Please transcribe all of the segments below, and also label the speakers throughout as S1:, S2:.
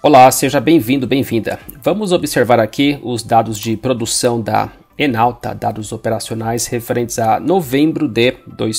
S1: Olá, seja bem-vindo, bem-vinda. Vamos observar aqui os dados de produção da Enauta, dados operacionais referentes a novembro de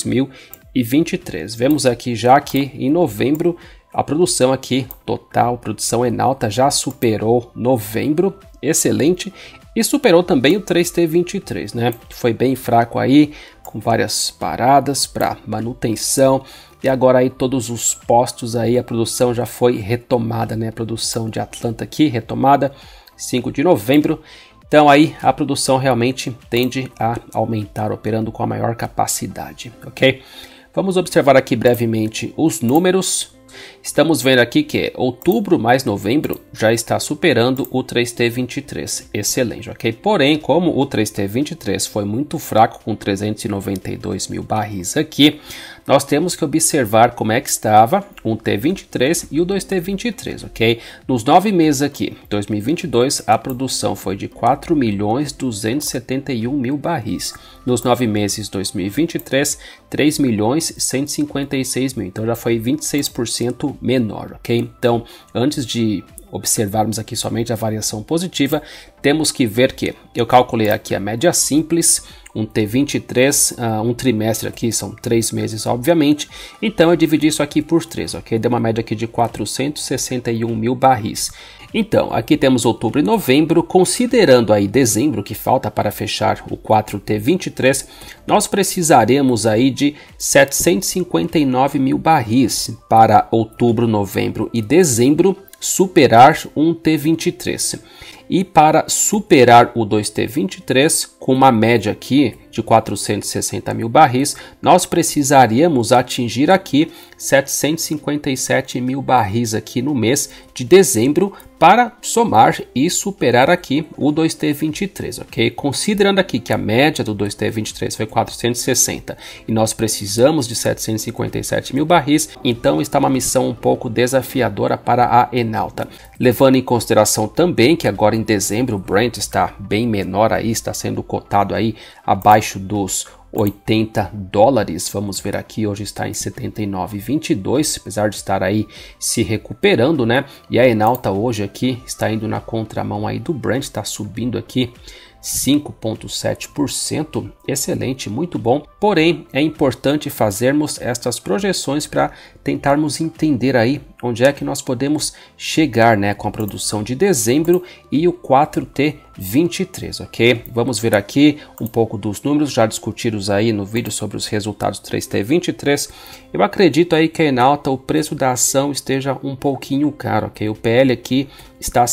S1: 2023. Vemos aqui já que em novembro a produção aqui, total produção Enauta já superou novembro, excelente, e superou também o 3T23, né? Foi bem fraco aí, com várias paradas para manutenção. E agora aí todos os postos aí, a produção já foi retomada, né? A produção de Atlanta aqui, retomada, 5 de novembro. Então aí a produção realmente tende a aumentar, operando com a maior capacidade, ok? Vamos observar aqui brevemente os números. Estamos vendo aqui que outubro mais novembro já está superando o 3T23, excelente, ok? Porém, como o 3T23 foi muito fraco com 392 mil barris aqui, nós temos que observar como é que estava um T23 e o 2T23, ok? Nos 9 meses aqui, 2022, a produção foi de 4.271.000 barris. Nos 9 meses 2023, 3.156.000, então já foi 26% menor, ok? Então, antes de observarmos aqui somente a variação positiva, temos que ver que eu calculei aqui a média simples, um T23, um trimestre aqui são 3 meses, obviamente, então eu dividi isso aqui por 3, ok? Deu uma média aqui de 461.000 barris. Então, aqui temos outubro e novembro, considerando aí dezembro, que falta para fechar o 4T23, nós precisaremos aí de 759.000 barris para outubro, novembro e dezembro superar um T23. E para superar o 2T23, com uma média aqui de 460.000 barris, nós precisaríamos atingir aqui 757.000 barris aqui no mês de dezembro para somar e superar aqui o 2T23, ok? Considerando aqui que a média do 2T23 foi 460 e nós precisamos de 757.000 barris, então está uma missão um pouco desafiadora para a Enauta. Levando em consideração também que agora em dezembro o Brent está bem menor aí, está sendo cotado aí abaixo dos $80, vamos ver aqui, hoje está em 79,22, apesar de estar aí se recuperando, né? E a Enauta hoje aqui está indo na contramão aí do Brent, está subindo aqui 5,7%, excelente, muito bom. Porém, é importante fazermos estas projeções para tentarmos entender aí onde é que nós podemos chegar, né, com a produção de dezembro e o 4T23, ok? Vamos ver aqui um pouco dos números já discutidos aí no vídeo sobre os resultados do 3T23. Eu acredito aí que a Enauta, o preço da ação esteja um pouquinho caro, ok? O PL aqui está a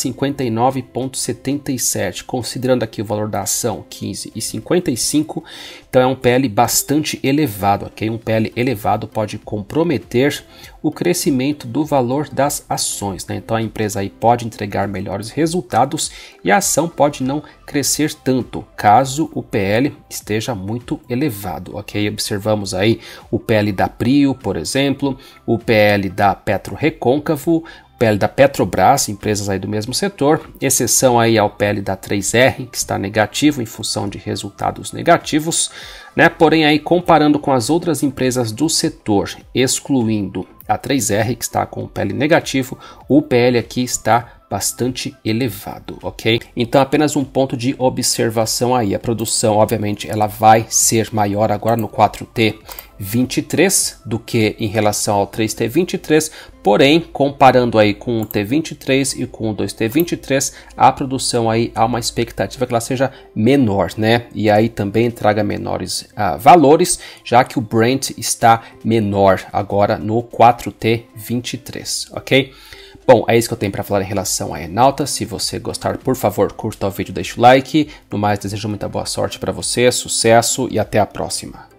S1: 59,77, considerando aqui o valor da ação 15,55, então é um PL bastante elevado, ok? Um PL elevado pode comprometer o crescimento do valor das ações, né? Então a empresa aí pode entregar melhores resultados e a ação pode não crescer tanto, caso o PL esteja muito elevado, ok? Observamos aí o PL da Prio, por exemplo, o PL da PetroRecôncavo, PL da Petrobras, empresas aí do mesmo setor, exceção aí ao PL da 3R, que está negativo em função de resultados negativos, né? Porém aí comparando com as outras empresas do setor, excluindo a 3R, que está com o PL negativo, o PL aqui está bastante elevado, ok? Então apenas um ponto de observação aí, a produção obviamente ela vai ser maior agora no 4T23 do que em relação ao 3T23, porém comparando aí com o T23 e com o 2T23, a produção aí há uma expectativa que ela seja menor, né? E aí também traga menores valores, já que o Brent está menor agora no 4T23, ok? Bom, é isso que eu tenho para falar em relação à Enauta. Se você gostar, por favor, curta o vídeo, deixa o like. No mais, desejo muita boa sorte para você, sucesso e até a próxima.